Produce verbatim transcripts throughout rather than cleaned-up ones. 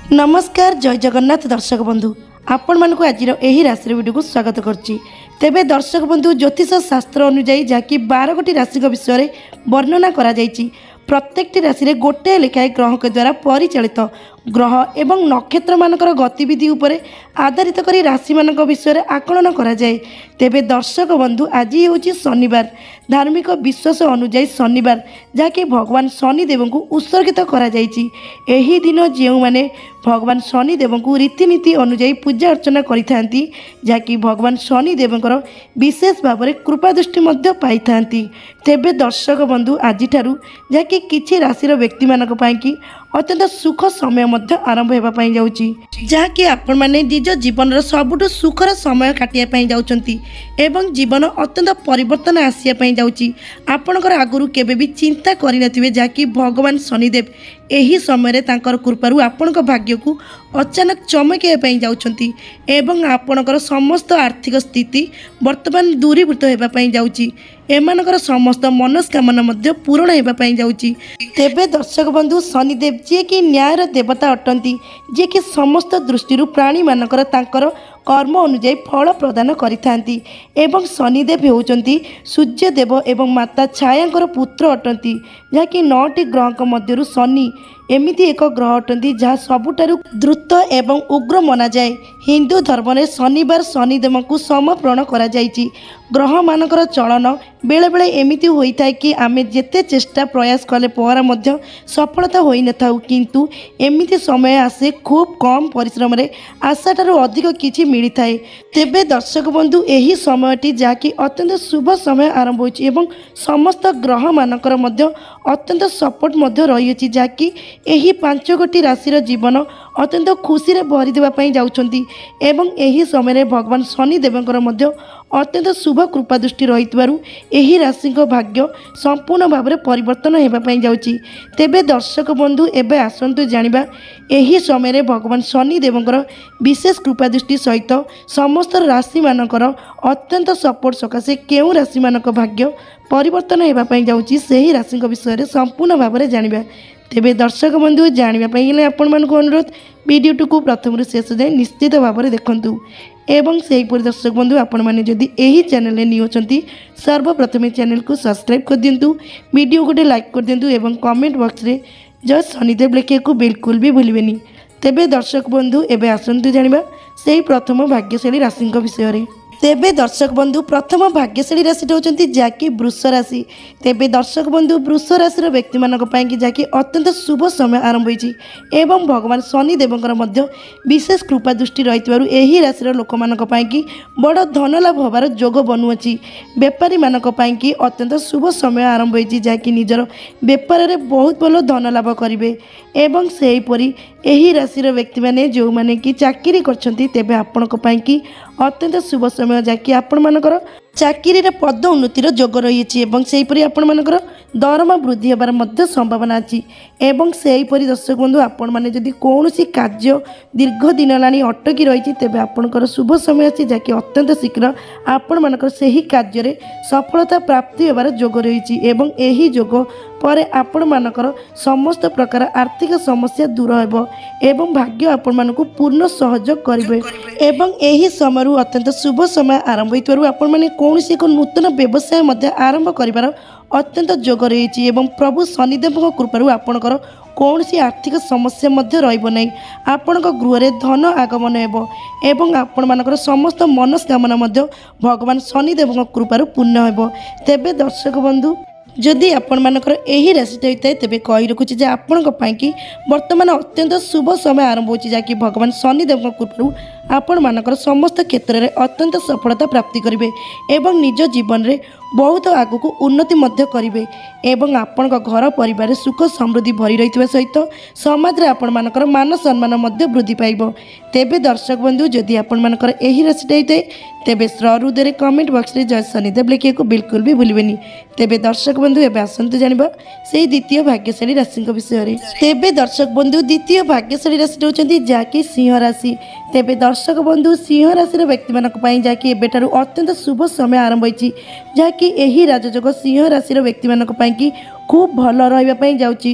नमस्कार जय जगन्नाथ दर्शक बंधु आपण मानक आज राशि वीडियो को स्वागत करछि। तेबे दर्शक बंधु ज्योतिष शास्त्र अनुଯାयी जहाँकि बारह गोटी राशि विषय में वर्णना करा जायछि। प्रत्येकटी राशि रे गोटे लेखाएं ग्रह के द्वारा परिचालित ग्रह एवं नक्षत्र मानकर गतिविधि उपरे आधारित करी राशि मानक विषय में आकलन करा जाए। तेबे दर्शक बंधु आज होछि शनिवार। धार्मिक विश्वास अनुଯାयी शनिवार जहाँकि भगवान शनिदेव को उत्सर्गित करा जायछि। एही दिन जेउ माने भगवान शनिदेव को रीतिनीति अनुଯାयी पूजा अर्चना करिथांती जहाँकि भगवान शनिदेवଙ୍କର विशेष भाव में कृपा दृष्टि मध्य पाई थांती। तेबे दर्शक बंधु आज जहाँकि किछि राशि व्यक्ति मानक पई कि अत्यंत सुख समय मध्य आरंभ होगा पाई जाउची जहाँकि आपण माने निज जीवन सबुठ सुखर समय काटिया पाई जाउचंती एवं जीवन अत्यंत परिवर्तन आसिया पाई जाउची। आपणकर आगुरु केबे भी चिंता करि नथिबे जहाँकि भगवान शनिदेव एही समय तांकर कृपारु आपणक भाग्य को अचानक चमकाइया पाई जाउचंती एवं आपणकर समस्त आर्थिक स्थिति वर्तमान दूरीभूत होगा पाई जाउची। एमानकर समस्त मनस्कामना मध्य पूर्ण होगा पाई जाउची। तेबे दर्शक बंधु शनिदेव जी कि न्यायर देवता अटंती जी कि समस्त दृष्टि प्राणी मानकर तांकर कर्म अनुଯାयी फल प्रदान करिथांती एवं शनिदेव होउचंती सूर्यदेव एवं माता छायांकर पुत्र अटंती जहाँकि नौटी ग्रह मध्यरु शनि एमिति एक ग्रह अटंती जहाँ सबुठारु द्रुत एवं उग्र मना जाए। हिंदू धर्म में शनिवार शनिदेव को समर्पण करा जायछि। ग्रह मानकर चलन बेले बेले एमिति होइथा कि आमे जेते चेष्टा प्रयास कले पर मध्य सफलता होई न थाउ किंतु एमिति समय आसे खूब कम परिश्रम रे आशाठारु अधिक किछि मिली थाए। तेबे दर्शक बंधु एही समयटी जहाँकि अत्यंत शुभ समय आरंभ होइछि एवं समस्त ग्रह मानकर मध्य अत्यंत सपोर्ट मध्य रही जहाँकि एही पांच गोटी राशि जीवन अत्यंत खुशी रे भरी देवा पई जाउछंती एवं एही समय रे भगवान शनिदेवଙ୍କର मध्य अत्यंत शुभ कृपा दृष्टि रहितबारु एही राशि भाग्य संपूर्ण भाव में परिवर्तन होगा पाई जाउची। तेबे दर्शक बंधु एबे आसंतु जानिबा एही समय रे भगवान शनिदेवଙ୍କର विशेष कृपा दृष्टि सहित समस्त राशि मानकर अत्यंत सपोर्ट सकाशे केउ राशि मानक भाग्य परिवर्तन होगा पाई जाउची सेही राशि विषय में संपूर्ण भाव में जानिबा। तेबे दर्शक बंधु जानापी आपण मानक अनुरोध वीडियो को प्रथम शेष जाए निश्चित भाव में देखूँ एवं से दर्शक बंधु आपण मैंने जदि यही चैनल न्यू होती सर्वप्रथम चैनल को सब्सक्राइब कर दिंतु वीडियो गोटे लाइक कर दिंतु एवं कमेंट बॉक्स रे जय शनिदेव लिखे को बिल्कुल भी भूलें। तेबे दर्शक बंधु एबे आसंतु जानिबा से प्रथम भाग्यशाली राशि विषय में। तेबे दर्शक बंधु प्रथम भाग्यशाली राशि होती जहाँकि वृष राशि। तेबे दर्शक बंधु वृष राशि व्यक्ति मानक पई कि जहाँकि अत्यंत शुभ समय आरंभ होइछि एवं भगवान शनिदेवଙ୍କର मध्य विशेष कृपा दृष्टि रहितबारु एही राशि लोक मानक पई कि बड़ धन लाभ होबार जोग बनुअछि। बेपारी मानक पई कि अत्यंत शुभ समय आरंभ होइछि जहाँकि निजर बेपार रे बहुत भल धन लाभ करिवे एवं सेहीपरि एही राशि व्यक्ति माने जो माने कि चाकरी करछंती तेबे आपनक पई कि अत्यंत शुभ समय जहाँकि आपण मानकर चाकरी रे पद उन्नतिर जोग रही एवं सेहीपरि आपण मानकर दरमा वृद्धि होबार मध्य संभावना अछि एवं सेहीपरि दर्शक बंधु आपण माने जदि कौनसी कार्य दीर्घ दिन लानी अटकी रही तेबे आपणकर शुभ समय अछि जहाँकि अत्यंत शीघ्र आपण मानकर सेही कार्य रे सफलता प्राप्ति होबार जोग रही एवं एही जोग पर आपण मानकर समस्त प्रकार आर्थिक समस्या दूर हेबो एवं भाग्य आपण मानकु पूर्ण सहयोग करिवे एवं एही समय अत्यंत शुभ समय आरंभ होइतरु आपण माने कौनसी एक नूतन व्यवसाय मध्य आरंभ करिवार अत्यंत जोग रही एवं प्रभु शनिदेव कृपारु आपणकर कौनसी आर्थिक समस्या मध्य रहिबो नै। आपणक गृह रे धन आगमन हेबो एवं आपण मानकर समस्त मनस्कामना मध्य भगवान शनिदेव कृपारु पूर्ण हेबो। तेबे दर्शक बंधु जदि आपण मानकर एही राशि होता है तेबे कही रखुची जे आपण कि वर्तमान अत्यंत शुभ समय आरंभ होची जाकि भगवान शनिदेव कृपारु आपण मानकर समस्त क्षेत्र में अत्यंत सफलता प्राप्ति करेंगे एवं निज जीवन में बहुत आगु को उन्नति मध्य करेंगे एवं आपण घर परिवार सुख समृद्धि भरी रही सहित समाज रे आपण मानकर मान सम्मान मध्य वृद्धि पाइबो। तेबे दर्शक बंधु जदि आपण मानकर एही राशि होता है तेबे श्ररुदे कमेंट बॉक्स रे जय शनिदेव लिखे को बिल्कुल भी भूलें। तेबे दर्शक बंधु एबे आसंतु जानिबा से द्वितीय भाग्यशाली राशि विषय में। तेबे दर्शक बंधु द्वितीय भाग्यशाली राशि होती जहाँकि सिंह राशि। तेबे दर्शक बंधु सिंह राशि व्यक्ति मानक पई जहाँकि एबेठारु अत्यंत शुभ समय आरंभ होइछि जहाँकि एही राजयोग सिंह राशि व्यक्ति मानक पई कि खूब भल रहिबा पई जाउछि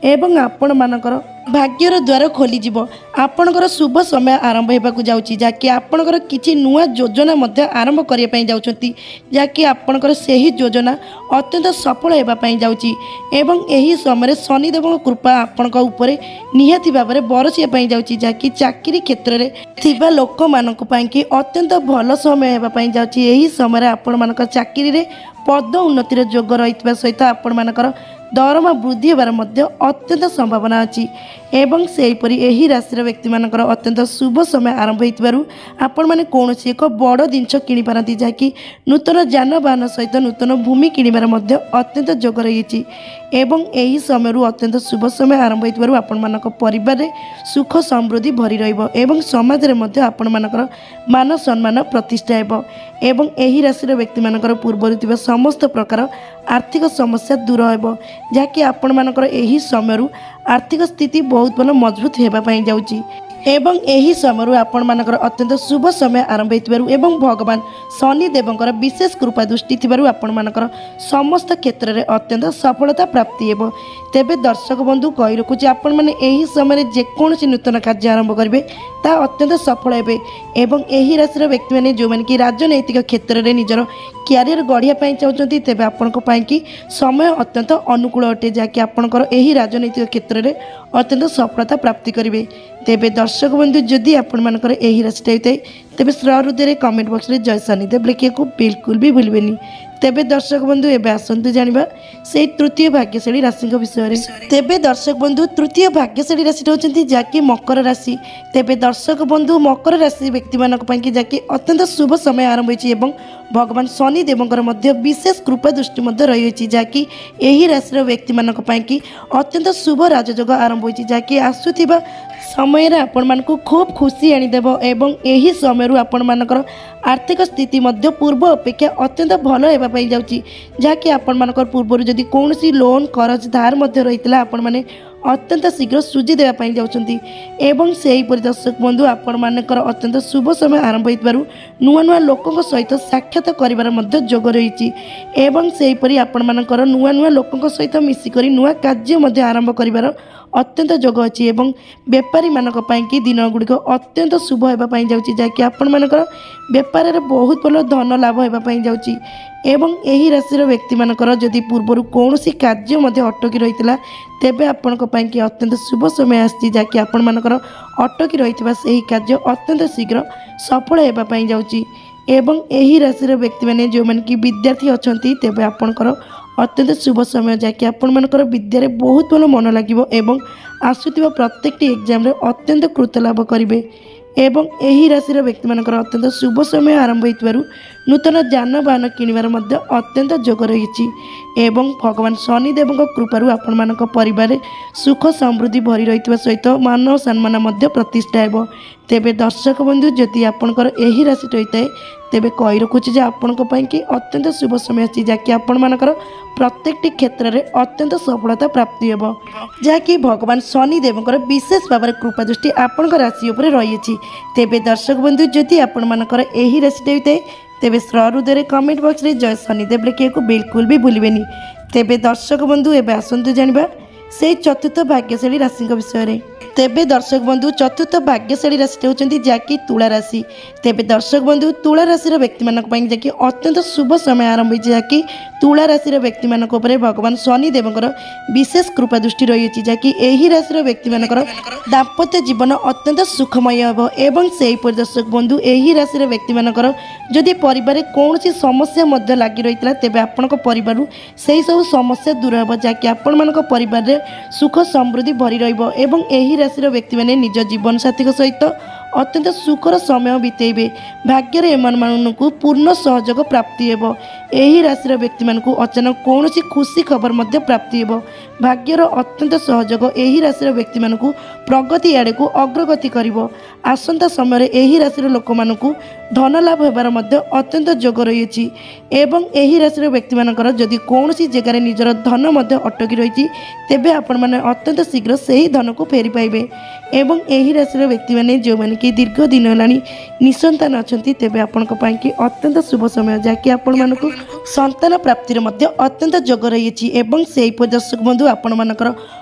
एवं आपण मानकर भाग्यर द्वार खोलीजिव आपणकर शुभ समय आरंभ होगा जाऊँगी जहाँकि आपणकर किसी नुआ योजना मध्य आरंभ करने जाऊँगी जहाँकि आपणकर से ही योजना अत्यंत सफल होगापाई जाऊँगी एवं यही समय शनिदेव कृपा आपण उपरे निहाती भाव में बरसिया जाऊँगी जहाँकि चाकरी क्षेत्र में थिबा लोक मानक पाई अत्यंत भल समय होगापाई जाऊँगी यही समय आपण मानक चाकरी रे पद उन्नतिर जोग रही सहित आपण मानकर दरमा वृद्धि होबार मध्य अत्यंत संभावना अच्छी एवं सेहीपरि एही राशि व्यक्ति मानकर अत्यंत शुभ समय आरंभ हो आपण मैंने कौन एक बड़ जिनस किणी पारती जहाँकि नूतन जानवाहन सहित नूतन भूमि किणवार मध्य अत्यंत जोग रही एवं यही समय अत्यंत शुभ समय आरंभ हो आपण मानक परिवार रे सुख समृद्धि भरी रहिबो एवं समाज रे मध्य आपण मानकर मान सम्मान प्रतिष्ठा हेबो एवं यही राशि व्यक्ति मानकर पूर्व थिबा समस्त प्रकार आर्थिक समस्या दूर हेबो जहाँकि आपण मानकर यही समय आर्थिक स्थिति बहुत भल मजबूत होगापाई जाऊँगी एवं यही समय आपण मानकर अत्यंत शुभ समय आरंभ हो एवं भगवान शनिदेवंकर विशेष कृपा दृष्टि थिबारु आपण मानकर समस्त क्षेत्र में अत्यंत सफलता प्राप्ति हेबो तेबे दर्शक बंधु कही रखुची आपण माने यही समय जेकोसी नूतन कार्य आरंभ करेंगे ता अत्यंत सफल हेबे एवं यही राशि व्यक्ति मैंने जो मैंने कि राजनैतिक क्षेत्र में निजर क्यारियर गढ़िया चाहते तेबे आपण कि समय अत्यंत अनुकूल अटे जहाँकि आपणकर यही राजनैतिक क्षेत्र में अत्यंत सफलता प्राप्ति करेंगे तेबे दर्शक बंधु जदि आपण मानकर यही राशि होता तेबे हृदय कमेंट बॉक्स में जय शनिदेव लिखा बिल्कुल भी भूलबेनी तेबे दर्शक बंधु एबे आसंतु जानिबा से तृतीय भाग्यशाली राशि विषय में तेबे दर्शक बंधु तृतीय भाग्यशाली राशि होती जहाँकि मकर राशि तेबे दर्शक बंधु मकर राशि व्यक्ति मानक पई कि जहाँकि अत्यंत शुभ समय आरंभ होइछि एवं भगवान शनिदेवंकर मध्य विशेष कृपा दृष्टि मध्य रही जहाँकि यही राशि व्यक्ति मानक पई कि अत्यंत शुभ राजयोग आरंभ होइछि जहाँकि आसुथिबा समय आपण मानकु खूब खुशी आनीदेव एवं यही समय आपण मानकर आर्थिक स्थिति मध्य पूर्व अपेक्षा अत्यंत भल होगापाई जाऊँगी जहाँकि आपण मानकर पूर्व जदि कौन लोन करज धार मध्य रही आपण माने अत्यंत शीघ्र सुझी देवाई जाऊँगी एवं से ही दर्शक बंधु आपण मानकर अत्यंत शुभ समय आरंभ हो नुआ नुआ लोकों सहित साक्षात कर जोग रही एवं से हीपरि आपण मानकर नुआ नुआ लोकों सहित मिसिकर नुआ कार्य आरंभ कर अत्यंत जोग अच्छी एवं बेपारी मानक पई कि दिन गुड़िक अत्यंत शुभ होगापाई जाऊँगी जहाँकि आपण मानकर बेपार में बहुत भल धन लाभ होगापाई जाऊँगी एवं यही राशि व्यक्ति मानकर जदि पूर्वर कौन कार्य अटकी रही तेबे आपण कि अत्यंत शुभ समय आसी जहाँकि आपण मानकर अटकी रही से कार्य अत्यंत शीघ्र सफल होगापाई जाऊँगी एवं यही राशि व्यक्ति मैंने जो मैंने कि विद्यार्थी अच्छा तेबे आपणकर अत्यंत शुभ समय जहाँकि आपण मानकर विद्यारे बहुत भल मन लगे एवं आसुथिबा प्रत्येक एग्जाम रे अत्यंत कृत लाभ करेंगे एवं यही राशि व्यक्ति मानकर अत्यंत शुभ समय आरंभ हो नूतन जानवाहन किणवार मध्य अत्यंत जोग रही एवं भगवान शनिदेव कृपारू आपण मानक परिवार सुख समृद्धि भरी रही सहित मान सम्मान मध्य प्रतिष्ठा हेब तेबे दर्शक बंधु जदि आपणकर यही राशि होता है तेबे कही रखुची आपण कि अत्यंत शुभ समय अच्छी जहाँकि आपण मानकर प्रत्येक क्षेत्र में अत्यंत सफलता प्राप्ति हेब जहाँकि भगवान शनिदेवंकर विशेष भाव में कृपा दृष्टि आपण राशि उपर रही तेबे दर्शक बंधु जदि आपण मानकर यही राशि होता है तेबे हृदय कमेंट बॉक्स में जय शनिदेव लिखा बिल्कुल भी भूलबेनी तेबे दर्शक बंधु एबे आसंतु जानिबा से चतुर्थ भाग्यशाली राशि विषय में तेबे दर्शक बंधु चतुर्थ भाग्यशाली राशि होती जहाँकि तुला राशि तेबे दर्शक बंधु तुला राशि व्यक्ति मानक जहाँकि अत्यंत शुभ समय आरंभ जहाँकि तुला राशि व्यक्ति मानक भगवान शनिदेवंकर विशेष कृपा दृष्टि रही जहाँकि यही राशि व्यक्ति मानकर दाम्पत्य जीवन अत्यंत सुखमय हेब एवं से ही दर्शक बंधु यही राशि व्यक्ति मानकर जदि परिवार कौन समस्या मध्य लगी रही तेबे आपण परिवार से ही सब समस्या दूर हेब जहाँकि आपण मानक परिवार रे सुख समृद्धि भरी रहिबो एवं यही राशि व्यक्ति मैंने निज जीवन साथी सहित अत्यंत सुखर समय बितेबे भाग्य एम को पूर्ण सहयोग प्राप्ति हेब यही राशि व्यक्ति मानक अचानक कौन खुशी खबर मध्य प्राप्ति हेब भाग्यर अत्यंत सहयोग यही राशि व्यक्ति मानक प्रगति आड़े को अग्रगति करिवो आसंता समय यही राशि लोक मानक धन लाभ होबार मध्य अत्यंत जोग रही एवं यही राशि व्यक्ति मानकर जदि कौन जगार निजर धन मध्य अटकी रही तेबे आपण माने अत्यंत शीघ्र से ही धन को फेरी पाइबे एवं यही राशि व्यक्ति मैंने जो मैंने कि दीर्घ दिन होलानी निसंतान अछंती तेबे आपण को पाई कि अत्यंत शुभ समय जहाँकि आपण मानक संतान प्राप्तिर मध्य अत्यंत जोग रही एवं से दर्शक बंधु आपण मानकर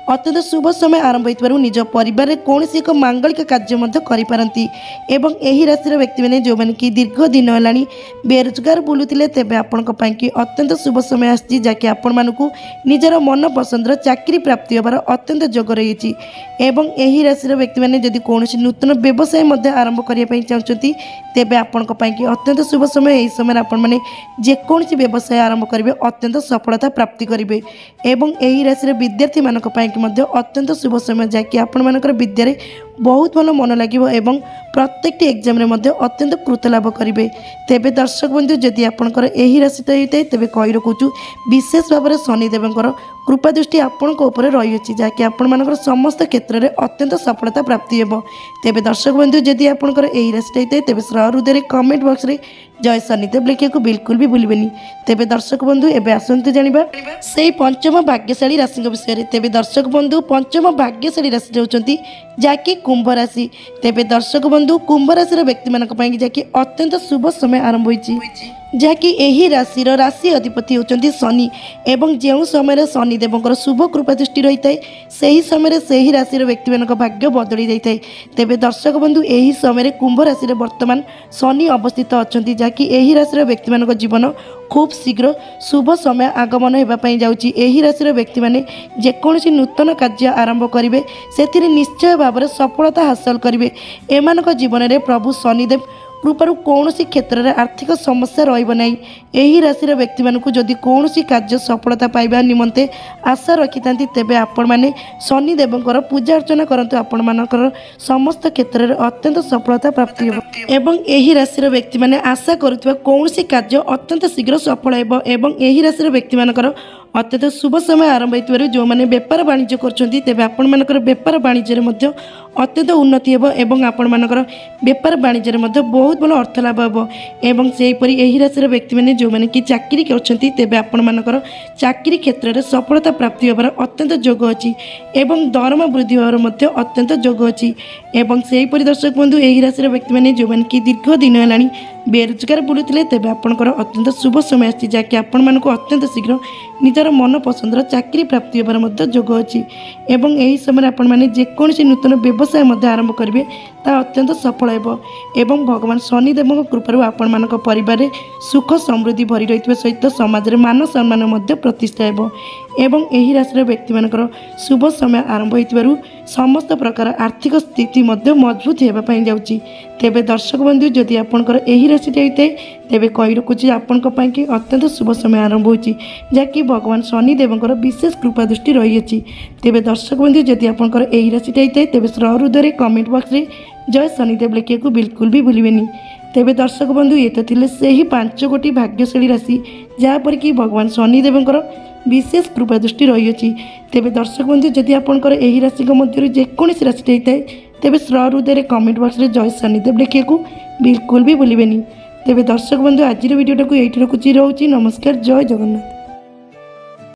अत्यंत शुभ समय आरंभ हो निज परिवार में कौन एक मांगलिक कार्य करपारती। एवं यही राशि व्यक्ति मैंने जो मैंने कि दीर्घ दिन है बेरोजगार बुलूले तेज आपण कि अत्यंत शुभ समय आसी जहाँकि आपण मानक निजर मन पसंदर चाकरी प्राप्ति होबार अत्यंत जोग रही। एवं यही राशि व्यक्ति मैंने जदि कौन नूतन व्यवसाय आरंभ करने चाहते तेज आपण कि अत्यंत शुभ समय यही समय आपण मैंने जेकोसी व्यवसाय आरंभ करेंगे अत्यंत सफलता प्राप्ति करेंगे। एवं यही राशि विद्यार्थी मानक अत्यंत शुभ समय जहाँकि आपण मानकर विद्यार बहुत भल मन लगे एवं प्रत्येक एग्जाम अत्यंत कृत लाभ करेंगे। तेबे दर्शक बंधु जदि आपंकर यही राशि होता है तेज कही रखुचु विशेष भाव में शनिदेवर कृपा दृष्टि आपण रही जहाँकि आपण मानकर समस्त क्षेत्र में अत्यंत सफलता प्राप्ति हो। तेबे दर्शक बंधु जदि आपंकर यही राशि होता है तेज श्रह हृदय कमेंट बॉक्स रे जय शनिदेव लिखा को बिल्कुल भी भूलें। तेबे दर्शक बंधु एवं आसतु जाना से पंचम भाग्यशाली राशि विषय में। तेबे दर्शक बंधु पंचम भाग्यशाली राशि होती जहाँकि कुंभ राशि। तेबे दर्शक बंधु कुंभ राशि व्यक्ति मानक जहाँकि अत्यंत शुभ समय आरंभ हो जहाँकि यही राशि राशि अधिपति होती शनि। एवं जो समय शनिदेव शुभ कृपा दृष्टि रही है सही समय से ही राशि व्यक्ति मान भाग्य बदली जाता है। तेबे दर्शक बंधु यही समय कुंभ राशि वर्तमान शनि अवस्थित अच्छा जहाँकि यही राशि व्यक्ति मान जीवन खूब शीघ्र शुभ समय आगमन होगापाई जाऊँगी। यही राशि व्यक्ति मैंने जेकोसी नूतन कार्य आरंभ करेंगे से निश्चय भाव में सफलता हासिल करेंगे। एमानक जीवन में प्रभु शनिदेव कृपार कौन क्षेत्र में आर्थिक समस्या रही। यही राशि व्यक्ति मानक जदि कौन कार्य सफलता पाइबा निमंते आशा रखि था तेबे आपण मैंने शनिदेवर पूजा अर्चना करंतु आपण मानकर समस्त क्षेत्र में अत्यंत सफलता प्राप्ति हो। एवं यही राशि व्यक्ति मैंने आशा करुवा कौन कार्य अत्यंत शीघ्र सफल हो। एवं यही राशि व्यक्ति मानकर अत्यंत शुभ समय आरंभ हो जो मैंने बेपार वाणिज्य कर आपण मानकर बेपार वाणिज्य अत्यंत उन्नति हो। एवं आपण मानकर बेपार वाणिज्य बहुत भल अर्थ लाभ हो। एवं सेहीपरि यही राशि व्यक्ति मैंने जो मैंने कि चाकरी करते आपण मानकर चाकरी क्षेत्र में सफलता प्राप्ति होबार अत्यंत जोग अच्छी। एवं दरमा वृद्धि होबार अत्यंत जोग अच्छी। एवं सेहीपरि दर्शक बंधु यही राशि व्यक्ति मैंने जो मैंने कि दीर्घ दिन है बेरोजगार बुलूले तेज आपंकर अत्यंत शुभ समय आसी जहाँकि आपण मानक अत्यंत शीघ्र निजर मन पसंदर चाकरी प्राप्ति होबार जोग अच्छी। एवं यही समय आपण मैंने जेकोसी नूतन व्यवसाय आरंभ करेंगे ता अत्यंत सफल हो। एवं भगवान शनिदेव कृपार आपण मानक परिवार में सुख समृद्धि भरी रही सहित समाज में मान सम्मान प्रतिष्ठा हो। एवं यही राशि व्यक्ति मानकर शुभ समय आरंभ हो समस्त प्रकार आर्थिक स्थिति मजबूत होगापाई जाऊँगी। तेबे दर्शक बंधु जदि आपंकर यही राशि होता है तेबे कही रखुच्छी आपण कि अत्यंत शुभ समय आरंभ हो जहाँकि भगवान शनिदेवर विशेष कृपा दृष्टि रही है। तेबे दर्शक बंधु जदि आपंकर यही राशि होता है तेबे श्रह हृदय कमेंट बॉक्स रे जय शनिदेव लिखा को बिल्कुल भी भूलें। तेबे दर्शक बंधु ये तो थिले से पांच गोटी भाग्यशाली राशि जहाँपर कि भगवान शनिदेवर विशेष कृपा दृष्टि रही है। तेबे दर्शक बंधु जदि आपंकर यही राशि मध्य जेकोसी राशि होता है तेबे श्रह हृदय कमेंट बॉक्स रे जय शनिदेव लिखा को बिल्कुल भी भूलें। तेबे दर्शक बंधु आज वीडियोटा को यही रखुची रोची नमस्कार जय जगन्नाथ।